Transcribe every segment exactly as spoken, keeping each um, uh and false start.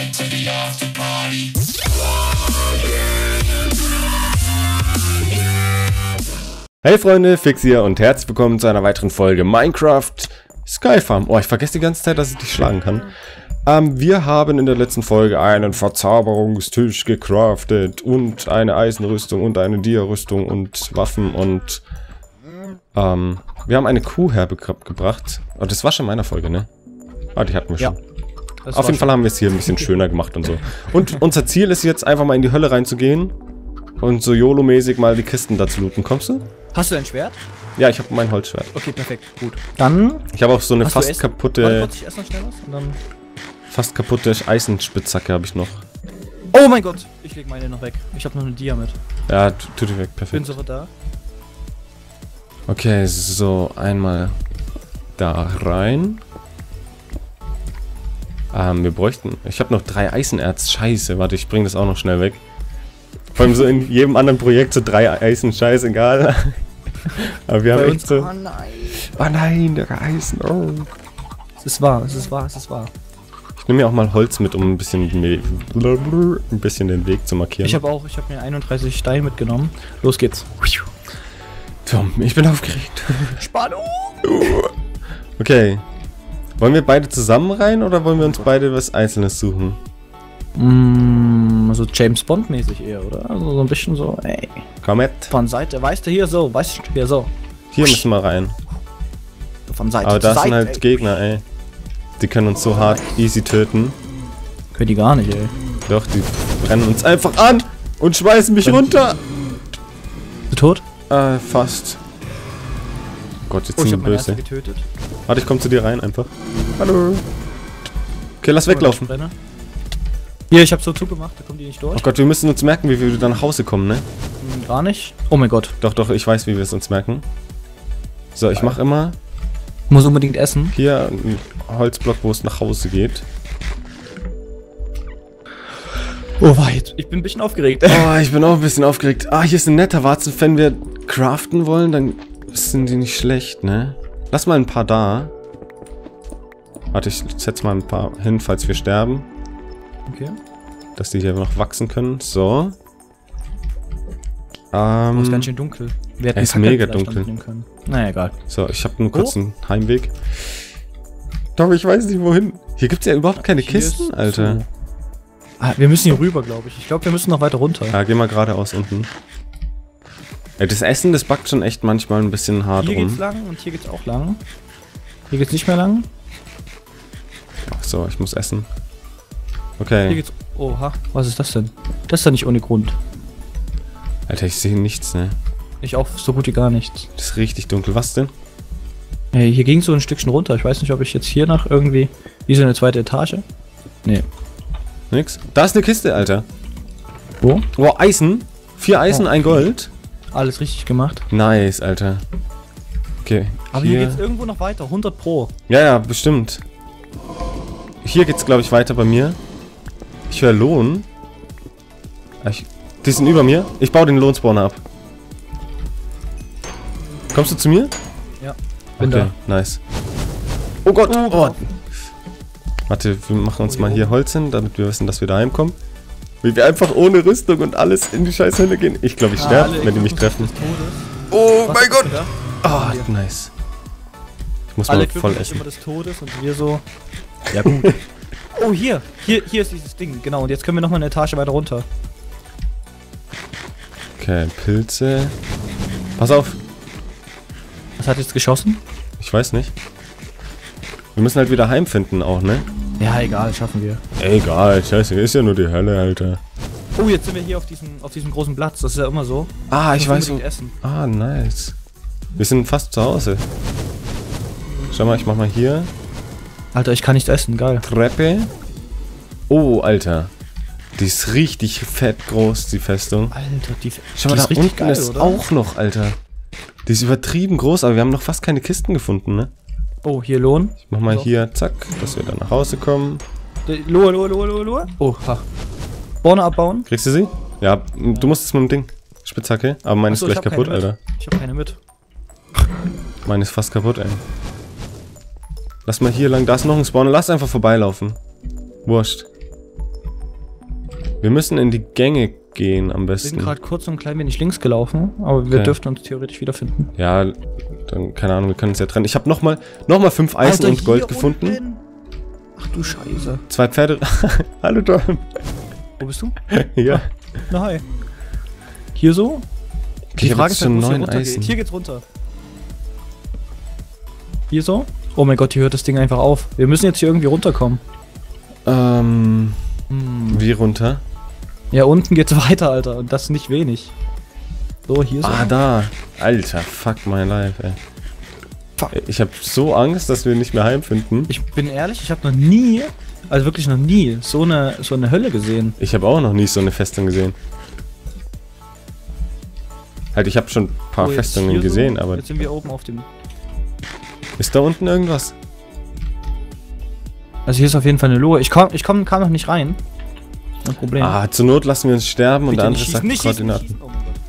night to the after party. Hey Freunde, Fix hier und herzlich willkommen zu einer weiteren Folge Minecraft Skyfarm. Oh, ich vergesse die ganze Zeit, dass ich dich schlagen kann. Ähm, wir haben in der letzten Folge einen Verzauberungstisch gecraftet und eine Eisenrüstung und eine Dia-Rüstung und Waffen und ähm, wir haben eine Kuh hergebracht. Oh, das war schon in meiner Folge, ne? Ah, die hatten wir schon. Ja, auf jeden Fall haben wir es hier ein bisschen schöner gemacht und so. Und unser Ziel ist jetzt einfach mal in die Hölle reinzugehen und so YOLO-mäßig mal die Kisten da zu looten. Kommst du? Hast du ein Schwert? Ja, ich habe mein Holzschwert. Okay, perfekt, gut. Dann... Ich habe auch so eine fast kaputte... Warte kurz, ich esse noch schnell was und dann... Fast kaputte Eisenspitzhacke habe ich noch. Oh mein Gott! Ich leg meine noch weg. Ich habe noch eine Dia mit. Ja, tut die weg, perfekt. Bin sofort da. Okay, so, einmal da rein. Ähm, wir bräuchten... Ich habe noch drei Eisenerz. Scheiße, warte, ich bringe das auch noch schnell weg. Vor allem so in jedem anderen Projekt so drei Eisen, scheißegal. Aber wir Bei haben uns, echt so... oh nein! Oh nein, der Eisen, oh. Es ist wahr, es ist wahr, es ist wahr. Ich nehme mir auch mal Holz mit, um ein bisschen, ein bisschen den Weg zu markieren. Ich habe auch, ich habe mir einunddreißig Steine mitgenommen. Los geht's. Tom, ich bin aufgeregt. Spannung! Okay. Wollen wir beide zusammen rein oder wollen wir uns beide was Einzelnes suchen? Mm, also James Bond mäßig eher, oder? Also so ein bisschen so, ey. Komm mit. Von Seite, weißt du, hier so, weißt du, hier so. Hier müssen wir rein. Von Seite Aber zu da Seite, sind halt ey. Gegner, ey. Die können uns so hart easy töten. Können die gar nicht, ey. Doch, die brennen uns einfach an und schmeißen mich Wenn- runter. Bist du tot? Äh, fast. Gott, jetzt Oh, ich sind hab die meine erste böse. getötet. Warte, ich komm zu dir rein einfach. Hallo. Okay, lass weglaufen. Brenne. Hier, ich hab so zugemacht, da kommen die nicht durch. Oh Gott, wir müssen uns merken, wie wir wieder nach Hause kommen, ne? Hm, gar nicht. Oh mein Gott. Doch, doch, ich weiß, wie wir es uns merken. So, ich mach immer Muss unbedingt essen. hier einen Holzblock, wo es nach Hause geht. Oh, war jetzt. Ich bin ein bisschen aufgeregt. Oh, ich bin auch ein bisschen aufgeregt. Ah, hier ist ein netter Warzen. Wenn wir craften wollen, dann sind die nicht schlecht, ne? Lass mal ein paar da. Warte, ich setz mal ein paar hin, falls wir sterben. Okay. Dass die hier noch wachsen können. So. Oh, Ähm, ist ganz schön dunkel. Wir hätten er ist Fackeln mega vielleicht dunkel. mitnehmen können. Naja, egal. so, ich habe nur kurz einen Heimweg. Doch, ich weiß nicht wohin. Hier gibt es ja überhaupt keine Hier Kisten, ist Alter. zu. Ah, wir müssen hier rüber, glaube ich. Ich glaube, wir müssen noch weiter runter. Ja, geh mal geradeaus unten. Ey, das Essen, das backt schon echt manchmal ein bisschen hart Hier rum. geht's lang und hier geht's auch lang. Hier geht's nicht mehr lang. Ach so, ich muss essen. Hier Okay. geht's... Oha, was ist das denn? Das ist ja nicht ohne Grund. Alter, ich sehe nichts, ne? Ich auch so gut wie gar nichts. Das ist richtig dunkel. Was denn? Hey, hier ging so ein Stückchen runter. Ich weiß nicht, ob ich jetzt hier nach irgendwie... Wie so eine zweite Etage? Nee. Nix. Da ist eine Kiste, Alter. Wo? Wow, Eisen. Vier Eisen, Oh. ein Gold. Alles richtig gemacht. Nice, Alter. Okay. Aber hier, geht's irgendwo noch weiter. hundert pro. Ja, ja, bestimmt. Hier geht's, glaube ich, weiter bei mir. Ich höre Lohn. Ah, Ich, die sind über mir. Ich baue den Lohnspawner ab. Kommst du zu mir? Ja. Bin Okay, nice. Oh Gott. Oh, Oh. Warte, wir machen uns mal hier Holz hin, damit wir wissen, dass wir daheim kommen. Wie wir einfach ohne Rüstung und alles in die scheiß Hölle gehen. Ich glaube, ich da. sterbe, Alle wenn die mich treffen. des Todes. Oh Was mein ist Gott. da? Ah, Hier. nice. Ich muss Alle mal Glück voll ist essen. immer des Todes und wir so... Ja gut. Oh, hier. Hier, hier ist dieses Ding. Genau. Und jetzt können wir noch mal eine Etage weiter runter. Okay, Pilze. Pass auf. Was hat jetzt geschossen? Ich weiß nicht. Wir müssen halt wieder heimfinden auch, ne? Ja, egal. Schaffen wir. Egal, scheiße, ist ja nur die Hölle, Alter. Oh, jetzt sind wir hier auf diesem, auf diesem großen Platz. Das ist ja immer so. Ah, ich Muss weiß wo. unbedingt essen. Ah, nice. Wir sind fast zu Hause. Schau mal, ich mach mal hier. Alter, ich kann nicht essen. Geil. Treppe. Oh, Alter. Die ist richtig fett groß, die Festung. Alter, die, Schau mal, die da ist richtig unten geil, ist oder? auch noch, Alter. Die ist übertrieben groß, aber wir haben noch fast keine Kisten gefunden, ne? Oh, hier Lohn. Ich mach mal So. hier, zack, dass wir dann nach Hause kommen. Lohe, Lohe, Lohe, Lohe, Lohe. Oh, ha. Borne abbauen. Kriegst du sie? Ja, du musst es mit dem Ding. Spitzhacke, aber meine ist Achso, ich gleich hab kaputt, keine mit. Alter. Ich hab keine mit. Meine ist fast kaputt, ey. Lass mal hier lang, da ist noch ein Spawner, lass einfach vorbeilaufen. Wurscht. Wir müssen in die Gänge gehen am Wir sind besten. gerade kurz und ein klein wenig links gelaufen, aber wir Okay. dürften uns theoretisch wiederfinden. Ja, dann, keine Ahnung, wir können uns ja trennen. Ich habe nochmal noch mal fünf Eisen Alter, und Gold hier gefunden. unten. Ach du Scheiße. Zwei Pferde. Hallo Tom. Wo bist du? Ja. Na hi. Hier so? Okay, ich habe jetzt halt, schon wo es hier neun runtergeht. Eisen. Hier geht's runter. Hier so? Oh mein Gott, hier hört das Ding einfach auf. Wir müssen jetzt hier irgendwie runterkommen. Ähm, Hm. wie runter? Ja, unten geht's weiter, Alter. Und das nicht wenig. So, hier so. Ah, da. Alter, fuck my life, ey. Fuck. Ich habe so Angst, dass wir nicht mehr heimfinden. Ich bin ehrlich, ich habe noch nie, also wirklich noch nie, so eine, so eine Hölle gesehen. Ich habe auch noch nie so eine Festung gesehen. Halt, ich habe schon ein paar So, jetzt Festungen hier gesehen, so. aber... Jetzt sind wir oben auf dem... Ist da unten irgendwas? Also hier ist auf jeden Fall eine Lohe. Ich komm, ich komm, kam noch nicht rein. Kein Problem. Ah, zur Not lassen wir uns sterben und Bitte der andere nicht sagt schießen, nicht schießen, nicht Koordinaten. schießen. Oh mein Gott.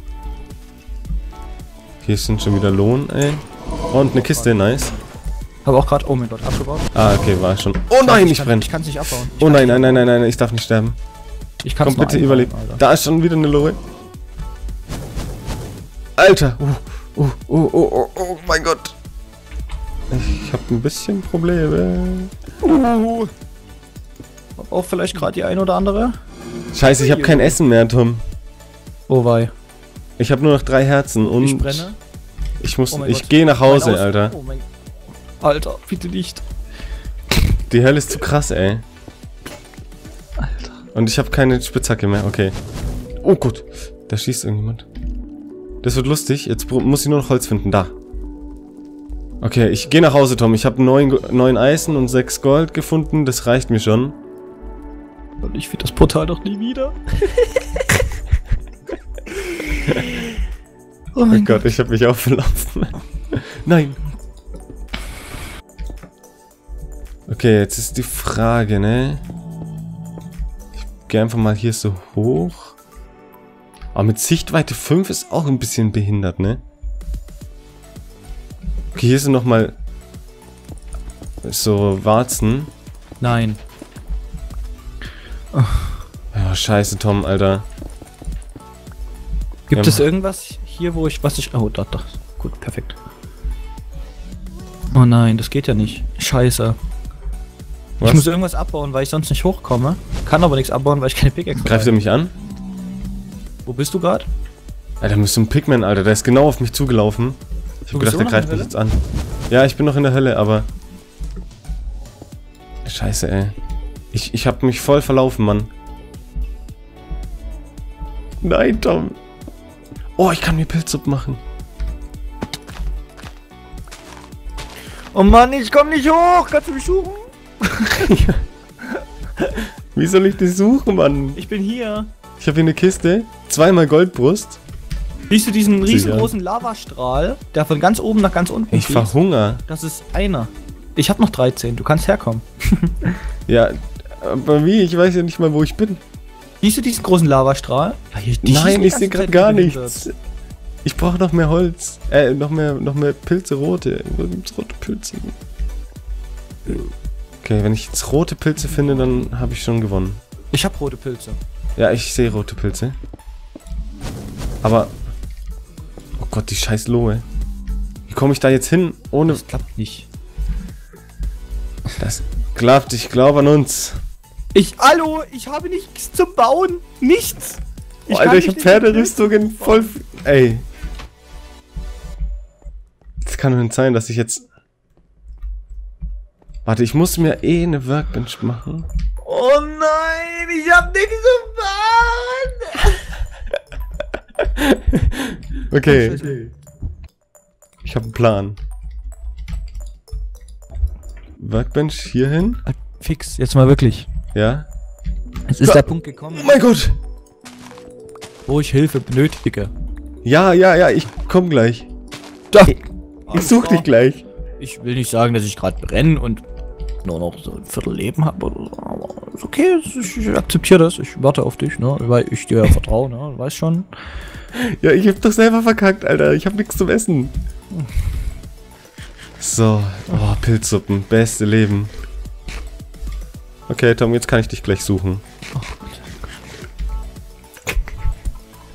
Hier sind schon wieder Lohn, ey. Und eine Kiste, nice. Habe auch gerade, oh mein Gott, abgebaut. Ah, okay, war schon. Oh nein, ich kann, brenne. Ich kann es nicht abbauen. Ich Oh kann's nein, nicht nein, nein, abbauen. nein, nein, ich darf nicht sterben. Ich kann Komm, bitte überleben. Alter. Da ist schon wieder eine Lohe. Alter. Oh, oh, oh, oh, oh, oh mein Gott. Ich habe ein bisschen Probleme. Uh. Hab auch vielleicht gerade die ein oder andere. Scheiße, ich habe kein Essen mehr, Tom. Oh wei. Ich habe nur noch drei Herzen und Ich brenne. ich muss, Oh mein ich Gott. gehe nach Hause, Mein Aus- Alter. Oh mein Alter, bitte nicht. Die Hölle ist zu krass, ey. Alter. Und ich habe keine Spitzhacke mehr, okay. Oh Gott, da schießt irgendjemand. Das wird lustig. Jetzt br- muss ich nur noch Holz finden. Da. Okay, ich gehe nach Hause, Tom. Ich habe neun, Go- neun Eisen und sechs Gold gefunden. Das reicht mir schon. Und ich finde das Portal doch nie wieder. oh Oh mein Gott, ich habe mich auch verlaufen. Nein. Okay, jetzt ist die Frage, ne? Ich gehe einfach mal hier so hoch. Aber mit Sichtweite fünf ist auch ein bisschen behindert, ne? Okay, hier sind nochmal so Warzen. Nein. Oh, scheiße, Tom, Alter. Gibt Ja, es irgendwas hier, wo ich, was ich, oh, da, da. Gut, perfekt. Oh nein, das geht ja nicht. Scheiße. Was? Ich muss irgendwas abbauen, weil ich sonst nicht hochkomme. Kann aber nichts abbauen, weil ich keine Pickaxe Greift er mich an? Wo bist du gerade? Alter, da müsste ein Pigman, Alter. Der ist genau auf mich zugelaufen. Ich Du hab bist gedacht, der immer noch greift in mich der jetzt an. Ja, ich bin noch in der Hölle, aber... Scheiße, ey. Ich, ich hab mich voll verlaufen, Mann. Nein, Tom. Oh, ich kann mir Pilzsuppe machen. Oh Mann, ich komm nicht hoch. Kannst du mich suchen? Wie soll ich das suchen, Mann? Ich bin hier. Ich habe hier eine Kiste. Zweimal Goldbrust. Siehst du diesen Sicher. riesengroßen Lavastrahl, der von ganz oben nach ganz unten Ich fließt? verhungere. Das ist einer. Ich hab noch dreizehn. Du kannst herkommen. Ja, aber wie? Ich weiß ja nicht mal, wo ich bin. Siehst du diesen großen Lavastrahl? Ja, hier- die schießen Nein, die ich sehe ganze gerade Zeit gar wie behindert. nichts. Ich brauche noch mehr Holz. Äh, noch mehr, noch mehr Pilze, rote. Wo gibt's rote Pilze? Okay, wenn ich jetzt rote Pilze finde, dann habe ich schon gewonnen. Ich hab rote Pilze. Ja, ich sehe rote Pilze. Aber... Oh Gott, die scheiß Lohe. Wie komme ich da jetzt hin, ohne... Das klappt nicht. Das klappt, ich glaube an uns. Ich, hallo, ich habe nichts zum Bauen. Nichts. Oh, kann Alter, ich nicht hab Pferderüstungen voll... Ey. Das kann doch nicht sein, dass ich jetzt... Warte, ich muss mir eh eine Workbench machen. Oh nein, ich hab nichts zum Bauen. Okay. Ich habe einen Plan. Workbench hierhin. Fix, jetzt mal wirklich. Ja. Es ist der Punkt gekommen, Oh mein Gott. wo ich Hilfe benötige. Ja, ja, ja, ich komm gleich. Da. Ich such dich gleich. Ich will nicht sagen, dass ich gerade brenne und nur noch so ein Viertel Leben habe oder so, aber ist okay, ich, ich akzeptiere das, ich warte auf dich, ne, weil ich dir ja vertraue, ne, du weißt schon. Ja, ich hab doch selber verkackt, Alter. Ich hab nichts zum Essen. So. Oh, Pilzsuppen. Beste Leben. Okay, Tom, jetzt kann ich dich gleich suchen. Oh Gott.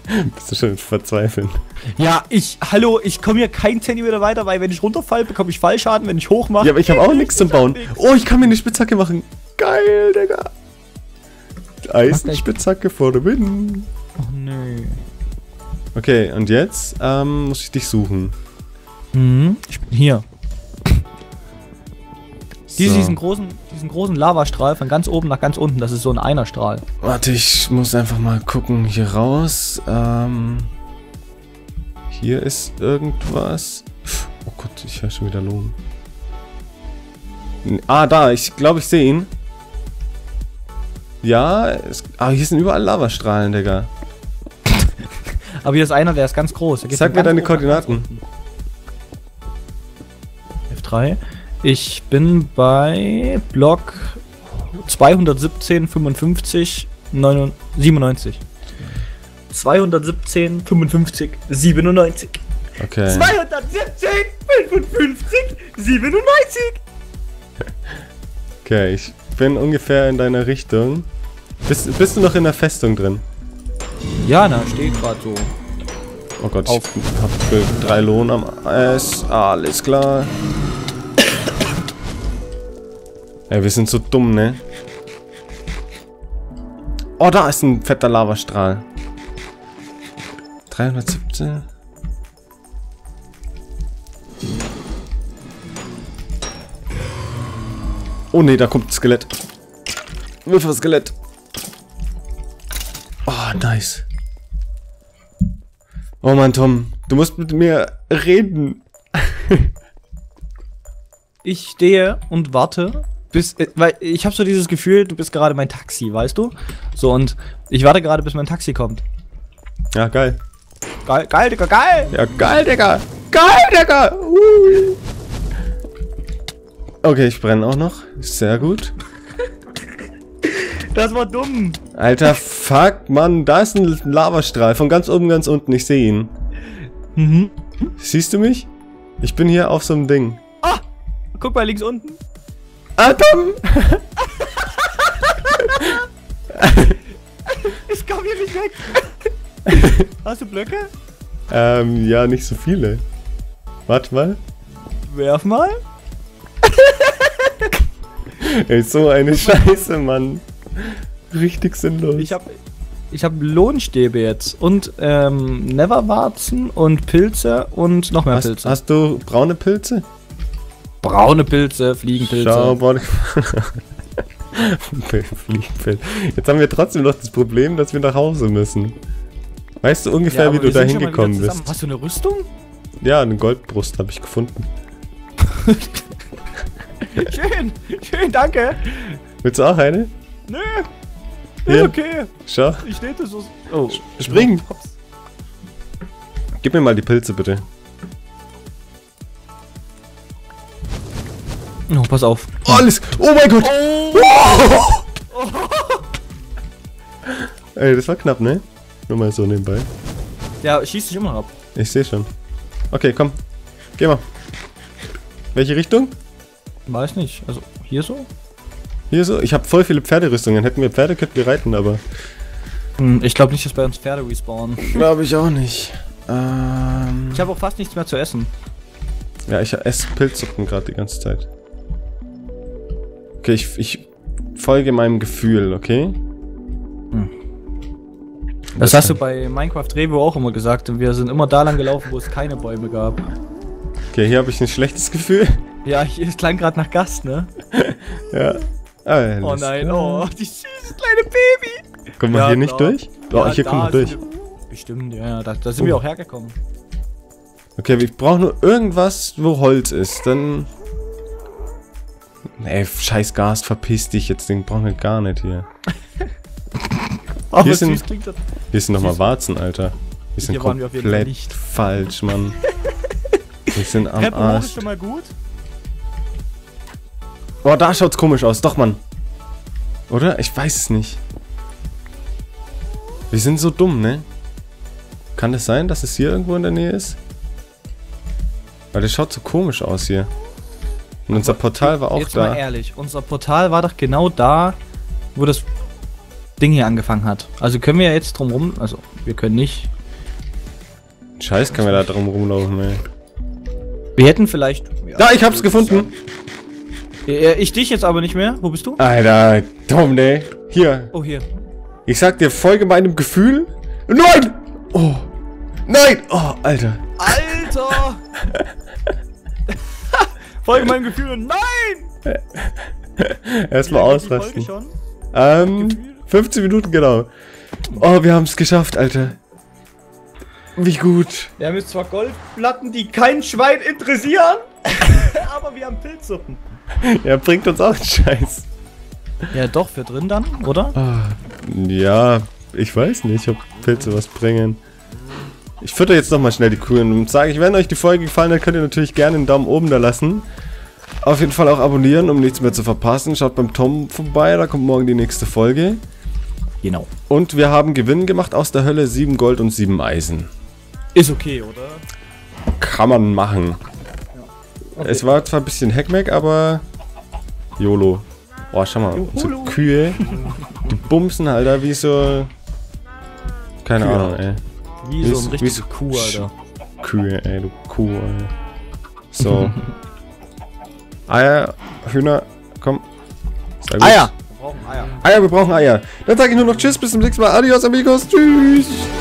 Bist du schon verzweifeln? Ja, ich, hallo, ich komme hier keinen Zentimeter weiter, weil wenn ich runterfalle, bekomme ich Fallschaden, wenn ich hoch mache. Ja, aber ich habe auch nichts zum Bauen. Oh, ich kann mir eine Spitzhacke machen. Geil, Digga. Eisenspitzhacke for the win. Oh, nö. Okay, und jetzt ähm, muss ich dich suchen. Mhm, ich bin hier. So. Dies, diesen, großen, diesen großen Lavastrahl von ganz oben nach ganz unten, das ist so ein Einerstrahl. Warte, ich muss einfach mal gucken hier raus. Ähm, hier ist irgendwas. Oh Gott, ich höre schon wieder Lohn. Ah, da, ich glaube, ich sehe ihn. Ja, es, ah, hier sind überall Lavastrahlen, Digga. Aber hier ist einer, der ist ganz groß. Der geht Sag von mir ganz deine oben Koordinaten. nach ganz unten. F drei. Ich bin bei Block zweihundertsiebzehn, fünfundfünfzig, siebenundneunzig. zweihundertsiebzehn, fünfundfünfzig, siebenundneunzig. Okay. zweihundertsiebzehn, fünfundfünfzig, siebenundneunzig. Okay, ich bin ungefähr in deiner Richtung. Bist, bist du noch in der Festung drin? Ja, na, steht gerade so. Oh Gott, Auf. ich hab drei Lohn am S. Alles klar. Ey, wir sind so dumm, ne? Oh, da ist ein fetter Lavastrahl. dreihundertsiebzehn. Oh ne, da kommt ein Skelett. Wirf das Skelett. Oh, nice. Oh Mann, Tom, du musst mit mir reden. Ich stehe und warte, bis, äh, weil ich habe so dieses Gefühl, du bist gerade mein Taxi, weißt du? So, und ich warte gerade, bis mein Taxi kommt. Ja, geil. Geil, geil, Digga, geil! Ja, geil, Digga. Geil, Digga. Uh. Okay, ich brenne auch noch. Sehr gut. Das war dumm. Alter, fuck, Mann. Da ist ein Lavastrahl. Von ganz oben, ganz unten. Ich sehe ihn. Mhm. Siehst du mich? Ich bin hier auf so einem Ding. Ah! Guck mal links unten. Atom! Ich komm hier nicht weg. Hast du Blöcke? ähm, ja, nicht so viele. Warte mal. Werf mal. Ey, so eine Scheiße, Mann. Richtig sinnlos. Ich hab, ich hab Lohnstäbe jetzt. Und, ähm, Neverwarzen und Pilze und noch mehr hast, Pilze. hast du braune Pilze? Braune Pilze, Fliegenpilze. Schau, braune... Fliegenpilze. Jetzt haben wir trotzdem noch das Problem, dass wir nach Hause müssen. Weißt du ungefähr, Ja, wie aber du wir da sind schon mal wieder hingekommen zusammen. bist? Hast du eine Rüstung? Ja, eine Goldbrust habe ich gefunden. Schön, schön, danke. Willst du auch eine? Nö, Hier. ist okay. Schau. Ich stehe so. Oh, Springen. Gib mir mal die Pilze, bitte. Oh, pass auf. Oh, alles. Oh mein Gott. Oh. Ey, das war knapp, ne? Nur mal so nebenbei. Ja, schießt dich immer noch ab. Ich sehe schon. Okay, komm. Geh mal. Welche Richtung? Weiß nicht. Also, hier so? Hier so? Ich habe voll viele Pferderüstungen. Hätten wir Pferde, könnten wir reiten, aber... Hm, ich glaube nicht, dass bei uns Pferde respawnen. Glaube ich auch nicht. Ähm... Ich habe auch fast nichts mehr zu essen. Ja, ich esse Pilzsuppen gerade die ganze Zeit. Okay, ich, ich folge meinem Gefühl, okay? Hm. Das, das hast du bei Minecraft Revo auch immer gesagt. Und wir sind immer da lang gelaufen, wo es keine Bäume gab. Okay, hier habe ich ein schlechtes Gefühl. Ja, hier ist klang gerade nach Gast, ne? Ja. Alles Oh nein, klar. oh, die süße kleine Baby. Kommen wir Ja, hier nicht klar. durch? Oh, Ja, hier da kommen wir durch. sind wir- Bestimmt, ja, ja, da, da sind Oh. wir auch hergekommen. Okay, ich brauche nur irgendwas, wo Holz ist. Dann... Ey, scheiß Gast, verpiss dich jetzt. Den brauchen wir gar nicht hier. Aber Hier süß sind- klingt das. Hier sind nochmal Süß. Warzen, Alter. Wir sind Hier waren wir auf jeden Fall komplett nicht. falsch, Mann. Wir sind am Treppen hoch Arsch. ist schon mal gut. Boah, da schaut's komisch aus. Doch, Mann. Oder? Ich weiß es nicht. Wir sind so dumm, ne? Kann es sein, dass es hier irgendwo in der Nähe ist? Weil das schaut so komisch aus hier. Und unser Portal war auch Jetzt da. mal ehrlich, unser Portal war doch genau da, wo das Ding hier angefangen hat. Also können wir ja jetzt drum rum, also wir können nicht, Scheiß kann man da drum rumlaufen, ey. Wir hätten vielleicht... Ja, Da, ich hab's gefunden! Ja, ich dich jetzt aber nicht mehr. Wo bist du? Alter, Tom, ne? Hier. Oh, hier. Ich sag dir, folge meinem Gefühl. Nein! Oh. Nein! Oh, Alter. Alter! Folge meinem Gefühl und nein! Erstmal Wie lange geht die ausrasten. Folge schon? Ähm, Gefühl? fünfzehn Minuten, genau. Oh, wir haben's geschafft, Alter. Wie gut. Wir haben jetzt zwar Goldplatten, die kein Schwein interessieren, aber wir haben Pilzsuppen. Er bringt uns auch einen Scheiß. Ja, doch, für drin dann, oder? Ah, ja, ich weiß nicht, ob Pilze was bringen. Ich fütter jetzt nochmal schnell die Kuh und sage ich, wenn euch die Folge gefallen hat, könnt ihr natürlich gerne einen Daumen oben da lassen. Auf jeden Fall auch abonnieren, um nichts mehr zu verpassen. Schaut beim Tom vorbei, da kommt morgen die nächste Folge. Genau. Und wir haben Gewinn gemacht aus der Hölle, sieben Gold und sieben Eisen. Ist okay, oder? Kann man machen. Okay. Es war zwar ein bisschen Hackmack, aber YOLO. Boah, schau mal, so Juhulu. Kühe, die bumsen, Alter, wie so... Keine Kühe Ahnung, halt. ey. Wie Wie so ist- ein wie richtiges ist- Kuh, Alter. Kühe, ey, du Kuh, ey. So. Eier, Hühner, komm. Sehr gut. Eier! Wir brauchen Eier. Eier, wir brauchen Eier. Dann sage ich nur noch Tschüss, bis zum nächsten Mal. Adios, amigos. Tschüss.